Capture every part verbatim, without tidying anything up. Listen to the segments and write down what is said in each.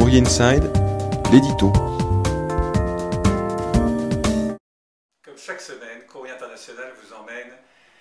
Courrier Inside, l'édito. Comme chaque semaine, Courrier International vous emmène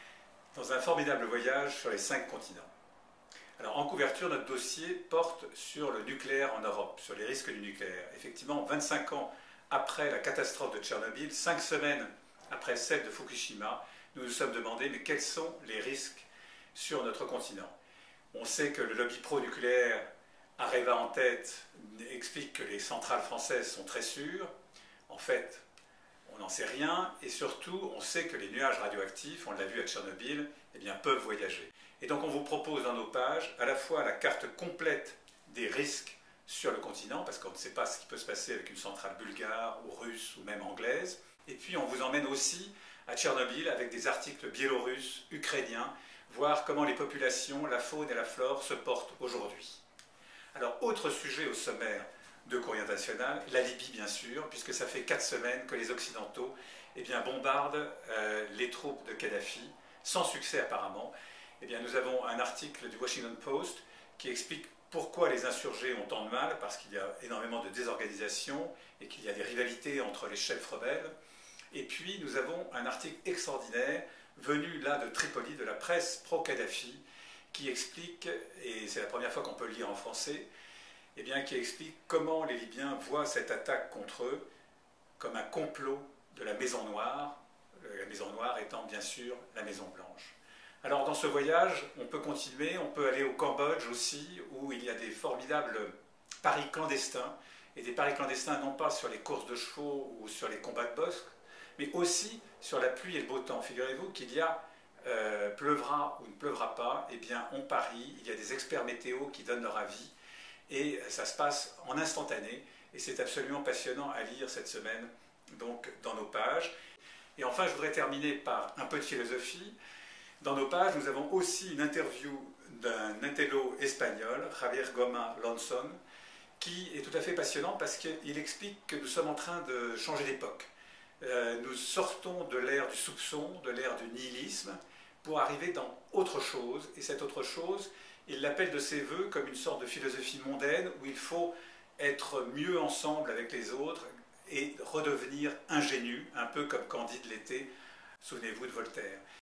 dans un formidable voyage sur les cinq continents. Alors en couverture, notre dossier porte sur le nucléaire en Europe, sur les risques du nucléaire. Effectivement, vingt-cinq ans après la catastrophe de Tchernobyl, cinq semaines après celle de Fukushima, nous nous sommes demandé mais quels sont les risques sur notre continent. On sait que le lobby pro-nucléaire, Areva en tête, explique que les centrales françaises sont très sûres. En fait, on n'en sait rien et surtout, on sait que les nuages radioactifs, on l'a vu à Tchernobyl, eh bien, peuvent voyager. Et donc on vous propose dans nos pages à la fois la carte complète des risques sur le continent, parce qu'on ne sait pas ce qui peut se passer avec une centrale bulgare ou russe ou même anglaise. Et puis on vous emmène aussi à Tchernobyl avec des articles biélorusses, ukrainiens, voir comment les populations, la faune et la flore se portent aujourd'hui. Alors, autre sujet au sommaire de Courrier International, la Libye bien sûr, puisque ça fait quatre semaines que les Occidentaux eh bien, bombardent euh, les troupes de Kadhafi, sans succès apparemment. Eh bien, nous avons un article du Washington Post qui explique pourquoi les insurgés ont tant de mal, parce qu'il y a énormément de désorganisation et qu'il y a des rivalités entre les chefs rebelles. Et puis, nous avons un article extraordinaire venu là de Tripoli, de la presse pro-Kadhafi, qui explique, et c'est la première fois qu'on peut le lire en français, eh bien, qui explique comment les Libyens voient cette attaque contre eux comme un complot de la Maison Noire, la Maison Noire étant bien sûr la Maison Blanche. Alors dans ce voyage, on peut continuer, on peut aller au Cambodge aussi, où il y a des formidables paris clandestins, et des paris clandestins non pas sur les courses de chevaux ou sur les combats de boxe, mais aussi sur la pluie et le beau temps. Figurez-vous qu'il y a Euh, pleuvra ou ne pleuvra pas, eh bien on parie, il y a des experts météo qui donnent leur avis et ça se passe en instantané et c'est absolument passionnant à lire cette semaine donc dans nos pages. Et enfin je voudrais terminer par un peu de philosophie. Dans nos pages nous avons aussi une interview d'un intello espagnol, Javier Goma Lonson, qui est tout à fait passionnant parce qu'il explique que nous sommes en train de changer d'époque. Euh, nous sortons de l'ère du soupçon, de l'ère du nihilisme, pour arriver dans autre chose. Et cette autre chose, il l'appelle de ses voeux comme une sorte de philosophie mondaine où il faut être mieux ensemble avec les autres et redevenir ingénu, un peu comme Candide l'était, souvenez-vous de Voltaire.